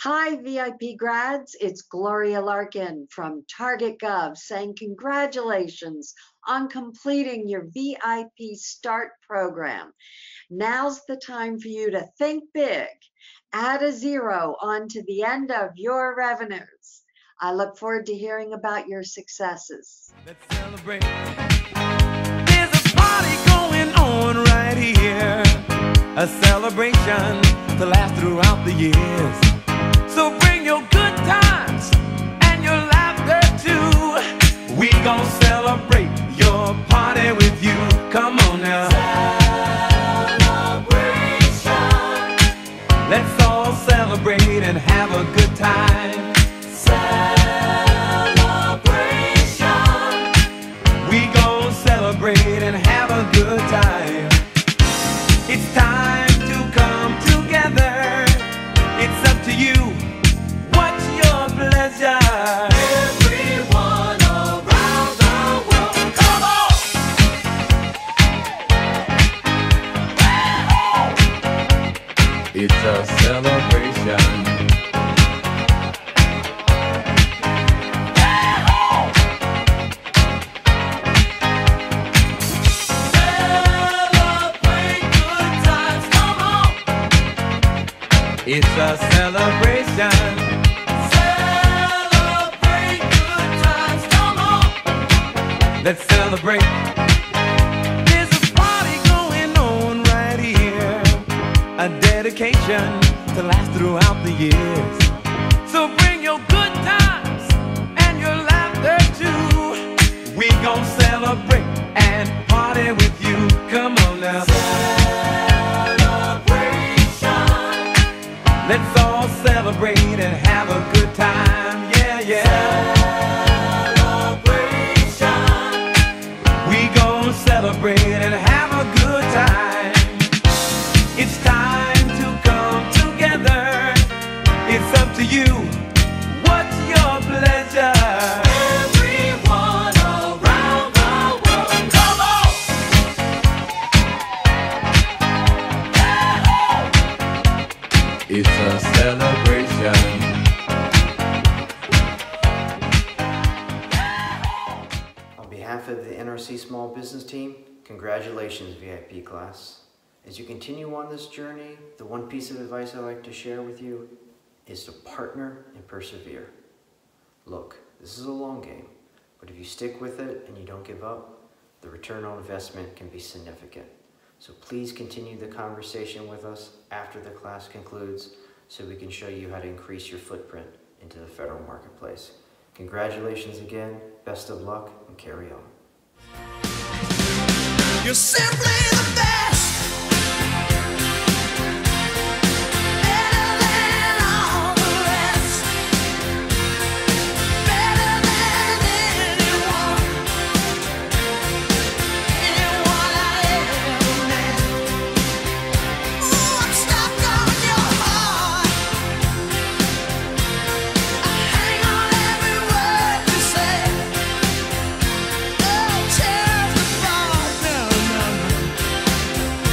Hi, VIP grads. It's Gloria Larkin from Target Gov saying congratulations on completing your VIP START program. Now's the time for you to think big. Add a zero onto the end of your revenues. I look forward to hearing about your successes. Let's celebrate. There's a party going on right here. A celebration to last throughout the years. So bring your good times and your laughter too. We gon' celebrate your party with you. Come on now. Celebration. Let's all celebrate and have a good time. Celebration. We gon' celebrate and have a good time. It's time to come together. It's up to you. What's your pleasure? Everyone around the world, come on! It's a celebration. Celebrate good times, come on! It's a celebration. Celebrate good times, come on! Let's celebrate. There's a party going on right here. A dedication to last throughout the years. So bring your good times and your laughter too. We gon' celebrate and party with you. Come on now. Celebration. Let's all celebrate and have a good time. Yeah, yeah. Celebration. We gon' celebrate and have a good time. It's time to come together. It's up to you. What's your pleasure? Everyone around the world, come on! It's a celebration. On behalf of the NRC Small Business Team, congratulations VIP class. As you continue on this journey, the one piece of advice I'd like to share with you is to partner and persevere. Look, this is a long game, but if you stick with it and you don't give up, the return on investment can be significant. So please continue the conversation with us after the class concludes so we can show you how to increase your footprint into the federal marketplace. Congratulations again, best of luck, and carry on. You're simply the best. Better than all the rest. Better than anyone. Anyone I ever met. Ooh, I'm stuck on your heart. I hang on every word you say. Oh, tears apart. No, no, no.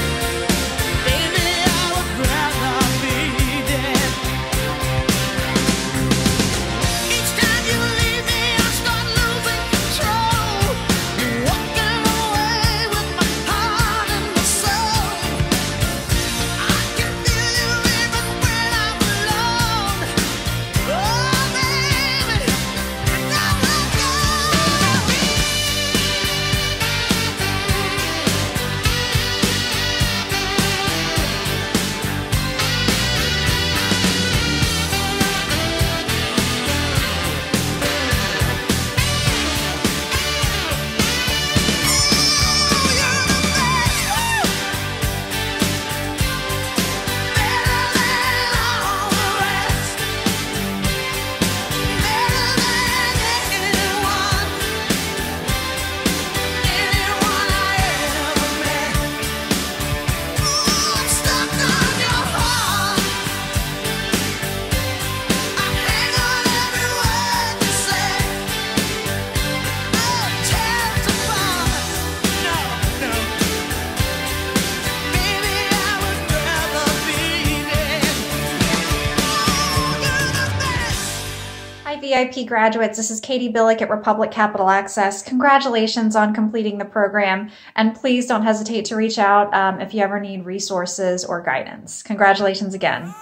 VIP graduates, this is Katie Billick at Republic Capital Access. Congratulations on completing the program, and please don't hesitate to reach out if you ever need resources or guidance. Congratulations again.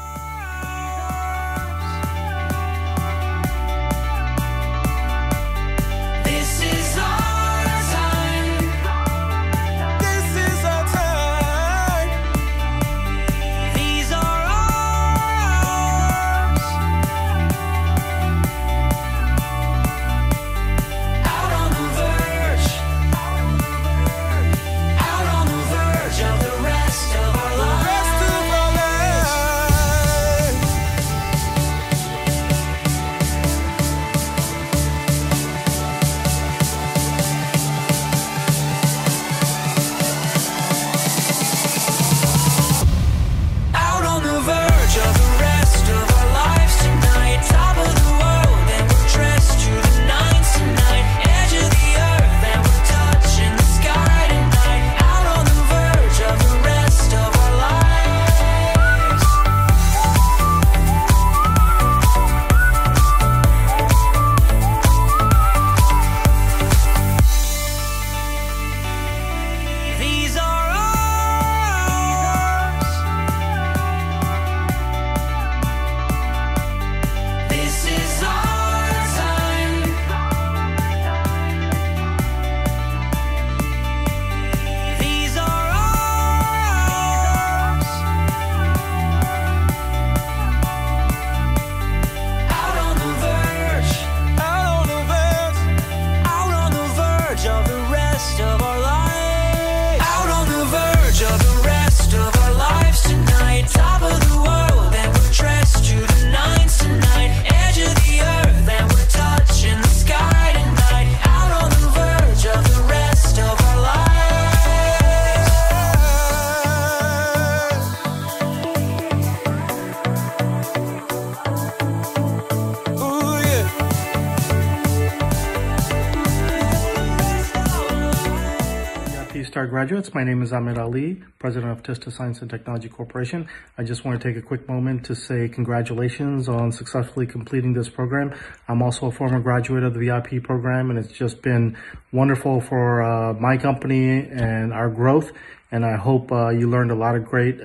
Star graduates, my name is Ahmed Ali, president of Tista Science and Technology Corporation. I just want to take a quick moment to say congratulations on successfully completing this program. I'm also a former graduate of the VIP program, and it's just been wonderful for my company and our growth. And I hope you learned a lot of great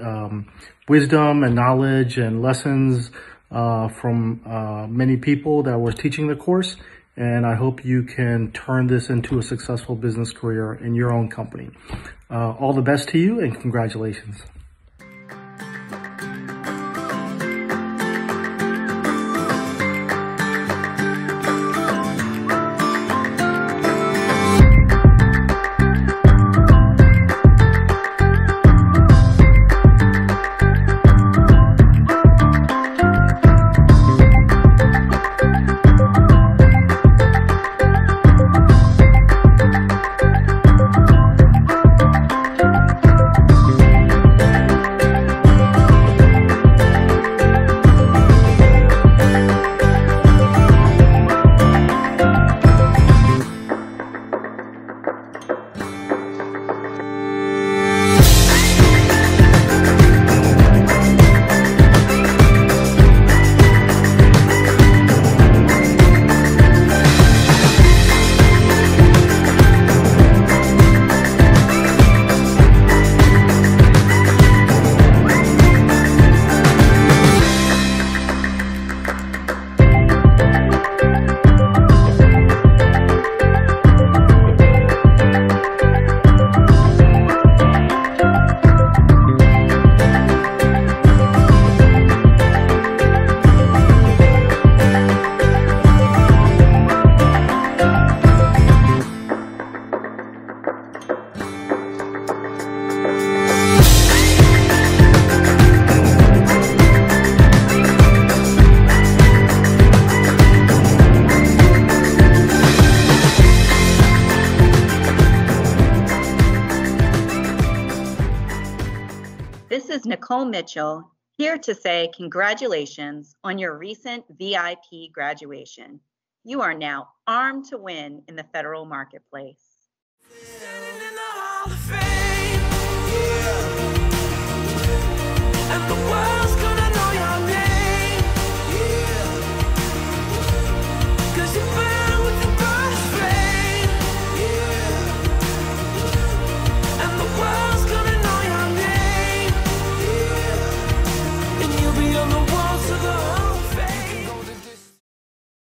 wisdom and knowledge and lessons from many people that were teaching the course. And I hope you can turn this into a successful business career in your own company. All the best to you, and congratulations. This is Nicole Mitchell, here to say congratulations on your recent VIP graduation. You are now armed to win in the federal marketplace. Standing in the Hall of Fame, yeah. And the world